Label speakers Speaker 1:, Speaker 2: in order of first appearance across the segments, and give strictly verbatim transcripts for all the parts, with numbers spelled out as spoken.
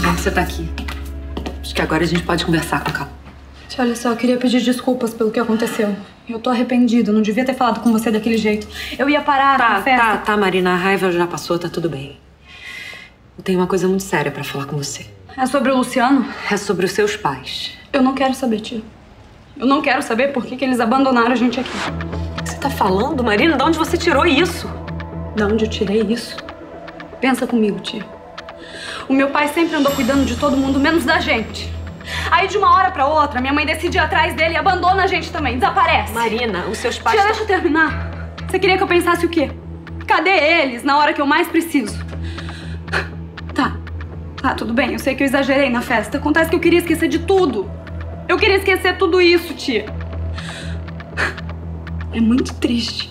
Speaker 1: bom que você tá aqui. Acho que agora a gente pode conversar com calma.
Speaker 2: Tia, olha só, eu queria pedir desculpas pelo que aconteceu. Eu tô arrependida, eu não devia ter falado com você daquele jeito. Eu ia parar
Speaker 1: Tá,
Speaker 2: a festa.
Speaker 1: tá, tá, Marina, a raiva já passou, tá tudo bem. Eu tenho uma coisa muito séria pra falar com você.
Speaker 2: É sobre o Luciano?
Speaker 1: É sobre os seus pais.
Speaker 2: Eu não quero saber, tia. Eu não quero saber por que, que eles abandonaram a gente aqui.
Speaker 1: O que você tá falando, Marina? De onde você tirou isso?
Speaker 2: De onde eu tirei isso? Pensa comigo, tia. O meu pai sempre andou cuidando de todo mundo, menos da gente. Aí, de uma hora pra outra, minha mãe decide ir atrás dele e abandona a gente também, desaparece.
Speaker 1: Marina, os seus pais...
Speaker 2: Tia, deixa eu terminar. Você queria que eu pensasse o quê? Cadê eles na hora que eu mais preciso? Tá, tá, tudo bem. Eu sei que eu exagerei na festa. Acontece que eu queria esquecer de tudo. Eu queria esquecer tudo isso, tia. É muito triste.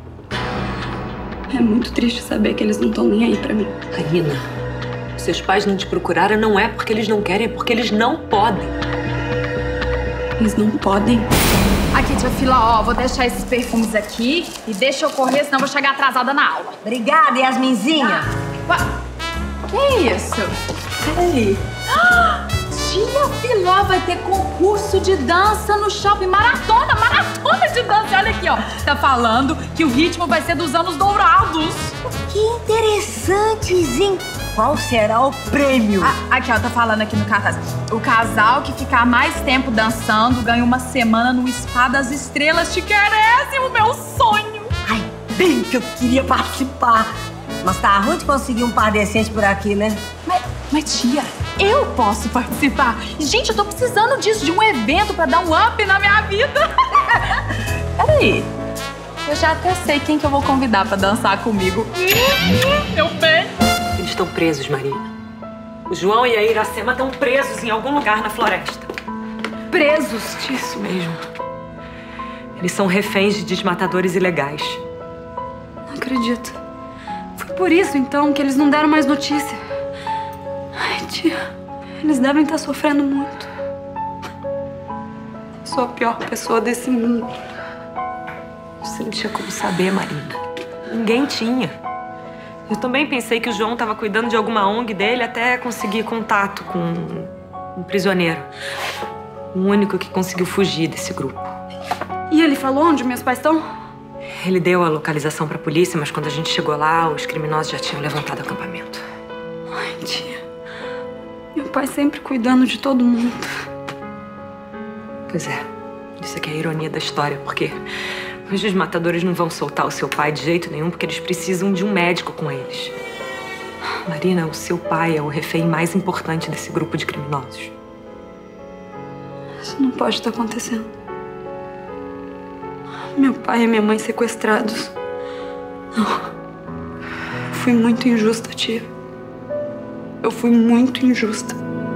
Speaker 2: É muito triste saber que eles não estão nem aí pra mim.
Speaker 1: Marina, seus pais não te procuraram não é porque eles não querem, é porque eles não podem.
Speaker 2: Eles não podem?
Speaker 3: Aqui, tia Fila, ó, vou deixar esses perfumes aqui e deixa eu correr, senão eu vou chegar atrasada na aula.
Speaker 4: Obrigada, Yasminzinha.
Speaker 3: Ah, que isso?
Speaker 4: Peraí.
Speaker 3: Ah, tia Filó vai ter concurso de dança no shopping. Maratona, maratona de dança. Olha aqui, ó. Tá falando que o ritmo vai ser dos anos dourados.
Speaker 4: Que interessante, Zin. Qual será o prêmio?
Speaker 3: Ah, aqui, ó, tá falando aqui no cartaz. O casal que ficar mais tempo dançando ganha uma semana no Spa das Estrelas. Te queresse, o meu sonho.
Speaker 4: Ai, bem que eu queria participar. Mas tá ruim de conseguir um par decente por aqui, né?
Speaker 3: Mas, mas tia, eu posso participar. Gente, eu tô precisando disso, de um evento pra dar um up na minha vida. Peraí, eu já até sei quem que eu vou convidar pra dançar comigo. Meu bem.
Speaker 1: Eles estão presos, Marina. O João e a Iracema estão presos em algum lugar na floresta.
Speaker 2: Presos, tia.
Speaker 1: Isso mesmo. Eles são reféns de desmatadores ilegais.
Speaker 2: Não acredito. Foi por isso, então, que eles não deram mais notícia. Ai, tia, eles devem estar sofrendo muito. Eu sou a pior pessoa desse mundo.
Speaker 1: Você não tinha como saber, Marina. Ninguém tinha. Eu também pensei que o João estava cuidando de alguma O N G dele até conseguir contato com um prisioneiro. O único que conseguiu fugir desse grupo.
Speaker 2: E ele falou onde meus pais estão?
Speaker 1: Ele deu a localização para a polícia, mas quando a gente chegou lá, os criminosos já tinham levantado o acampamento.
Speaker 2: Ai, tia. Meu pai sempre cuidando de todo mundo.
Speaker 1: Pois é. Isso aqui é a ironia da história, porque os desmatadores não vão soltar o seu pai de jeito nenhum, porque eles precisam de um médico com eles. Marina, o seu pai é o refém mais importante desse grupo de criminosos.
Speaker 2: Isso não pode estar acontecendo. Meu pai e minha mãe sequestrados. Não. Eu fui muito injusta, tia. Eu fui muito injusta.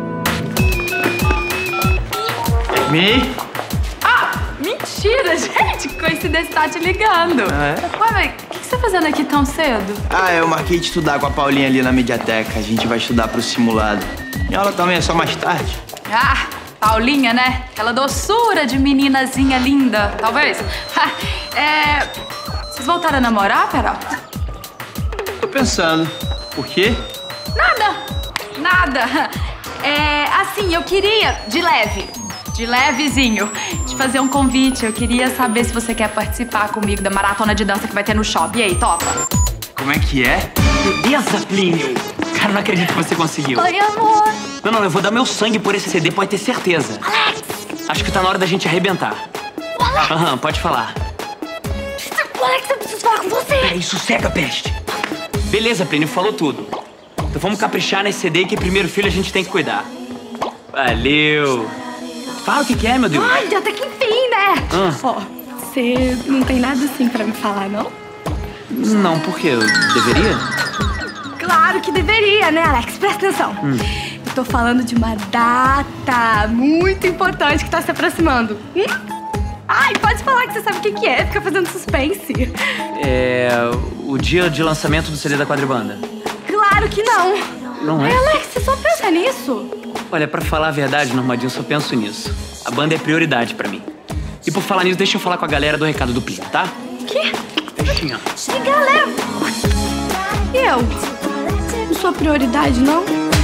Speaker 5: Mi?
Speaker 3: Ah, mentira, gente. Coincidência tá te ligando.
Speaker 5: Ah, é?
Speaker 3: Ué, mas o que você tá fazendo aqui tão cedo?
Speaker 5: Ah, eu marquei de estudar com a Paulinha ali na mediateca. A gente vai estudar pro simulado. Minha aula também é só mais tarde.
Speaker 3: Ah, Paulinha, né? Aquela doçura de meninazinha linda, talvez. É... Vocês voltaram a namorar, Carol?
Speaker 5: Tô pensando. Por quê?
Speaker 3: Nada, nada. É, assim, eu queria, de leve, de levezinho, te fazer um convite. Eu queria saber se você quer participar comigo da maratona de dança que vai ter no shopping. E aí, topa?
Speaker 5: Como é que é? Beleza, Plínio. Cara, não acredito que você conseguiu.
Speaker 3: Oi, amor.
Speaker 5: Não, não, eu vou dar meu sangue por esse C D, pode ter certeza.
Speaker 3: Alex!
Speaker 5: Acho que tá na hora da gente arrebentar.
Speaker 3: Alex!
Speaker 5: Aham, uhum, pode falar.
Speaker 3: Alex, eu preciso falar com você.
Speaker 5: Peraí, sossega, peste. Beleza, Plínio, falou tudo. Então vamos caprichar nesse C D que primeiro filho a gente tem que cuidar. Valeu. Fala o que que é, meu Deus.
Speaker 2: Ai, até que enfim, né?
Speaker 5: Ah.
Speaker 2: Ó, você não tem nada assim pra me falar, não?
Speaker 5: Não, por quê? Eu deveria?
Speaker 2: Claro que deveria, né, Alex? Presta atenção.
Speaker 5: Hum.
Speaker 2: Eu tô falando de uma data muito importante que tá se aproximando. Hum? Ai, pode falar que você sabe o que que é. Fica fazendo suspense.
Speaker 5: É... o dia de lançamento do C D da Quadribanda.
Speaker 2: Claro que não.
Speaker 5: Não é?
Speaker 2: Ai, Alex, você só pensa nisso?
Speaker 5: Olha, pra falar a verdade, Normadinho, eu só penso nisso. A banda é prioridade pra mim. E por falar nisso, deixa eu falar com a galera do recado do Plínio, tá?
Speaker 2: Que?
Speaker 5: Deixinha.
Speaker 2: Que galera? Eu? Não sou prioridade, não?